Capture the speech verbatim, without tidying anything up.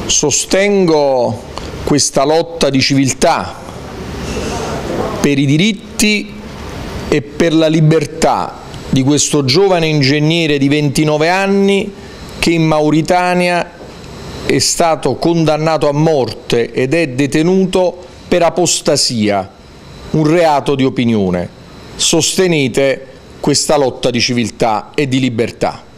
Sostengo questa lotta di civiltà per i diritti e per la libertà di questo giovane ingegnere di ventinove anni che in Mauritania è stato condannato a morte ed è detenuto per apostasia, un reato di opinione. Sostenete questa lotta di civiltà e di libertà.